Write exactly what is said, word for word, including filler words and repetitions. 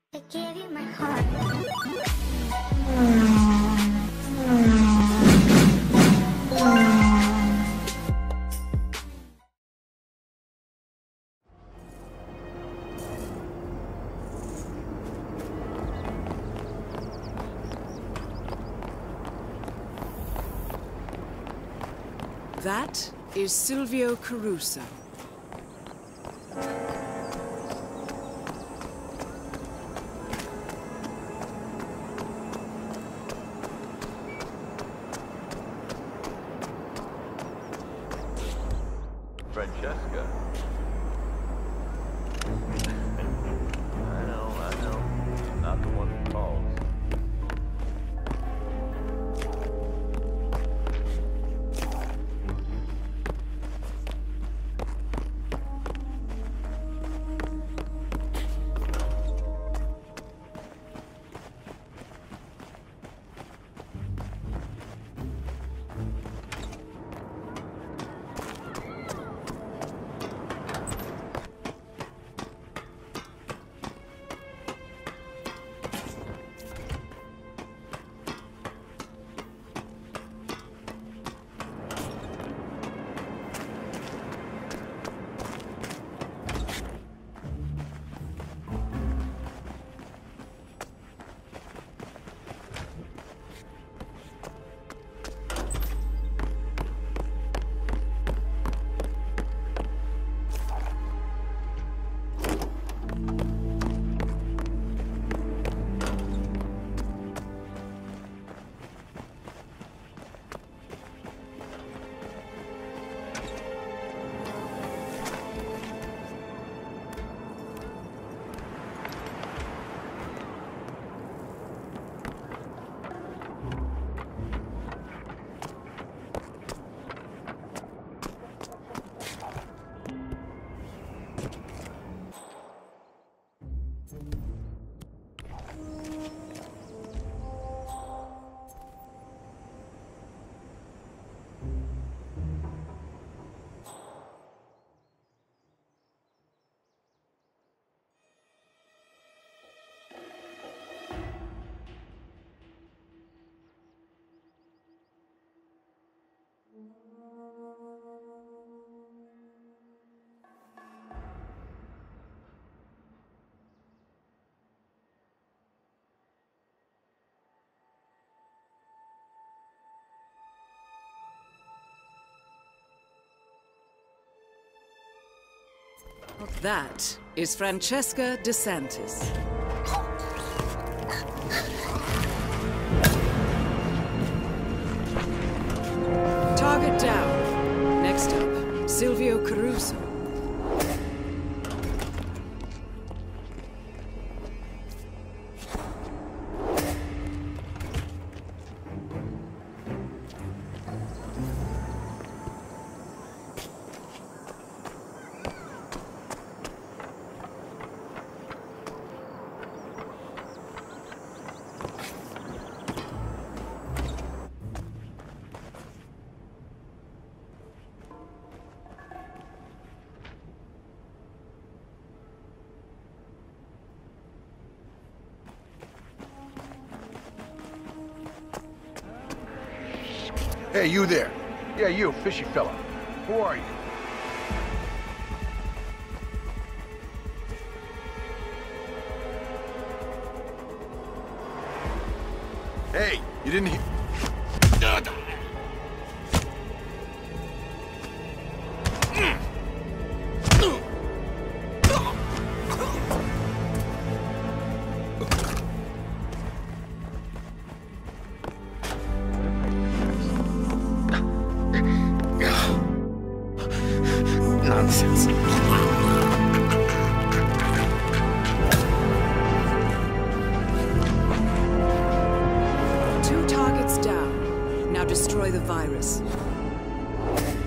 I gave you my heart. That is Silvio Caruso. Francesca. I know, I know. Not the one who calls. That is Francesca DeSantis. Target down. Next up, Silvio Caruso. Hey, you there. Yeah, you, fishy fella. Who are you? Hey, you didn't hear... Nonsense. Two targets down. Now destroy the virus.